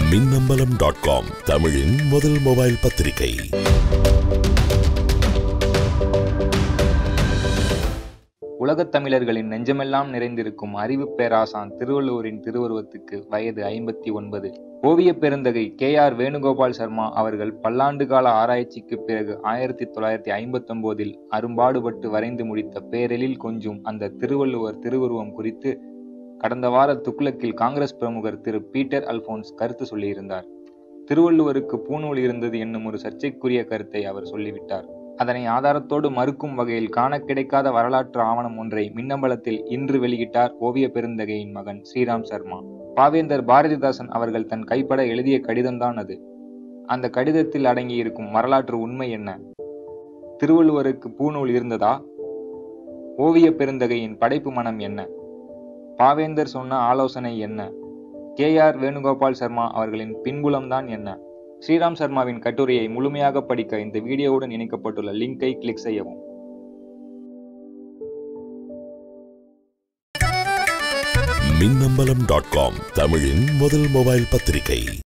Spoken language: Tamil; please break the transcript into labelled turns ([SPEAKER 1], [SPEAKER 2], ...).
[SPEAKER 1] மின்னம்பலம்.com தமிழின் முதல் மொபைல் பத்திரிகை.
[SPEAKER 2] உலகத் தமிழர்களின் நெஞ்சமெல்லாம் நிறைந்திருக்கும் அறிவு பேராசான் திருவள்ளுவரின் திருவுருவத்துக்கு வயது 59. ஓவிய பெருந்தகை KR வேணுகோபால் சர்மா அவர்கள் பல்லாண்டுகால ஆராய்ச்சிக்கு பிறகு 1959 அரும்பாடுபட்டு வரைந்து முடித்த பேரெழில் கொஞ்சும் அந்த திருவள்ளுவர் திருவுருவம் குறித்து கடந்த வார துக்ளக்கில் காங்கிரஸ் பிரமுகர் திரு பீட்டர் அல்போன்ஸ் கருத்து சொல்லியிருந்தார். திருவள்ளுவருக்கு பூநூல் இருந்தது என்னும் ஒரு சர்ச்சைக்குரிய கருத்தை அவர் சொல்லிவிட்டார். அதனை ஆதாரத்தோடு மறுக்கும் வகையில் காண கிடைக்காத வரலாற்று ஆவணம் ஒன்றை மின்னம்பலத்தில் இன்று வெளியிட்டார் ஓவிய பெருந்தகையின் மகன் ஸ்ரீராம் சர்மா. பாவேந்தர் பாரதிதாசன் அவர்கள் தன் கைப்பட எழுதிய கடிதம்தான் அது. அந்த கடிதத்தில் அடங்கியிருக்கும் வரலாற்று உண்மை என்ன? திருவள்ளுவருக்கு பூநூல் இருந்ததா? ஓவிய பெருந்தகையின் படைப்பு மனம் என்ன? பாவேந்தர் சொன்ன ஆலோசனை என்ன? KR வேணுகோபால் சர்மா அவர்களின் பின்புலம்தான் என்ன? ஸ்ரீராம் சர்மாவின் கட்டுரையை முழுமையாக படிக்க இந்த வீடியோவுடன் இணைக்கப்பட்டுள்ள லிங்கை கிளிக் செய்யவும்.
[SPEAKER 1] மின்னம்பலம்.com தமிழின் முதல் மொபைல் பத்திரிகை.